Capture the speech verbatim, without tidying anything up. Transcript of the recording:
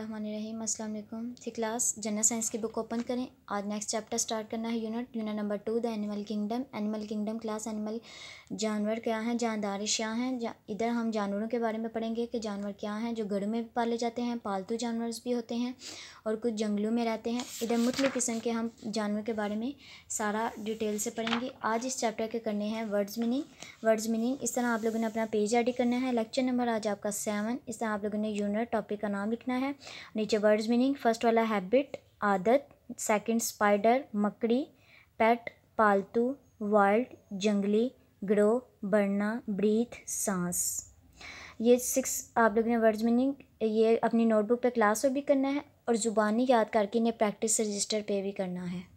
बिस्मिल्लाहिर्रहमानिर्रहीम। अस्सलाम वालेकुम। थी क्लास जनरल साइंस की बुक ओपन करें। आज नेक्स्ट चैप्टर स्टार्ट करना है। Unit unit number two the animal kingdom. Animal kingdom class animal जानवर क्या हैं, जानदार अशिया हैं। जा, इधर हम जानवरों के बारे में पढ़ेंगे कि जानवर क्या हैं जो घरों में भी पाले जाते हैं, पालतू जानवर भी होते हैं और कुछ जंगलों में रहते हैं। इधर मुख्तलिफ किस्म के हम जानवर के बारे में सारा डिटेल से पढ़ेंगे। आज इस चैप्टर के करने हैं वर्ड्स मीनिंग। वर्ड्स मीनिंग इस तरह आप लोगों ने अपना पेज रेडी करना है। लेक्चर नंबर आज आपका सेवन। इस तरह आप लोगों ने यूनिट टॉपिक का नाम लिखना है। नीचे वर्ड्स मीनिंग, फर्स्ट वाला हैबिट आदत, सेकंड स्पाइडर मकड़ी, पेट पालतू, वाइल्ड जंगली, ग्रो बढ़ना, ब्रीथ सांस। ये सिक्स आप लोगों ने वर्ड्स मीनिंग ये अपनी नोटबुक पे क्लास में भी करना है और ज़ुबानी याद करके इन्हें प्रैक्टिस रजिस्टर पे भी करना है।